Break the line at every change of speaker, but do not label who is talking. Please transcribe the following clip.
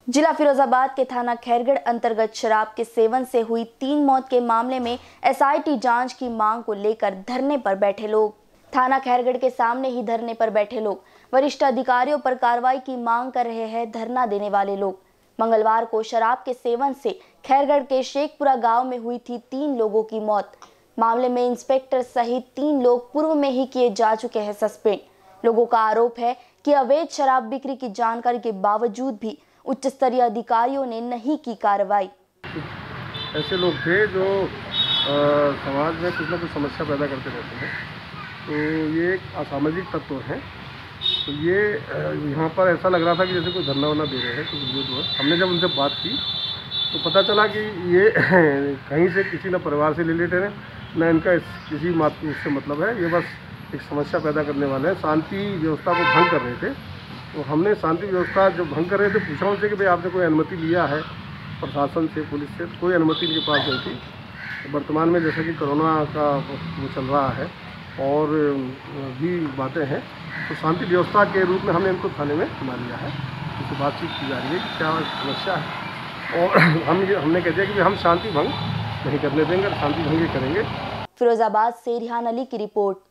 जिला फिरोजाबाद के थाना खैरगढ़ अंतर्गत शराब के सेवन से हुई 3 मौत के मामले में एसआईटी जांच की मांग को लेकर धरने पर बैठे लोग। थाना खैरगढ़ के सामने ही धरने पर बैठे लोग वरिष्ठ अधिकारियों पर कार्रवाई की मांग कर रहे हैं। धरना देने वाले लोग मंगलवार को शराब के सेवन से खैरगढ़ के शेखपुरा गांव में हुई थी 3 लोगों की मौत। मामले में इंस्पेक्टर सहित 3 लोग पूर्व में ही किए जा चुके हैं सस्पेंड। लोगों का आरोप है कि अवैध शराब बिक्री की जानकारी के बावजूद भी उच्च स्तरीय अधिकारियों ने नहीं की कार्रवाई।
ऐसे लोग थे जो समाज में कुछ न कुछ समस्या पैदा करते रहते हैं, तो ये एक असामाजिक तत्व हैं। तो ये यहाँ पर ऐसा लग रहा था कि जैसे कोई धरना वरना दे रहे हैं कुछ विरोध। हमने जब उनसे बात की तो पता चला कि ये कहीं से किसी न परिवार से रिलेटेड है, न इनका किसी उससे मतलब है। ये बस एक समस्या पैदा करने वाले हैं, शांति व्यवस्था को भंग कर रहे थे। तो हमने शांति व्यवस्था जो भंग कर रहे थे पूछा उनसे कि भाई आपने कोई अनुमति लिया है प्रशासन से, पुलिस से? कोई अनुमति इनके पास नहीं थी। तो वर्तमान में जैसा कि कोरोना का वो चल रहा है और भी बातें हैं, तो शांति व्यवस्था के रूप में हमने इनको थाने में बुला लिया है। इससे बातचीत की जा रही है कि क्या समस्या है, और हमने कह दिया कि हम शांति भंग नहीं करने देंगे, शांति भंग करेंगे।
फिरोजाबाद से रिहान अली की रिपोर्ट।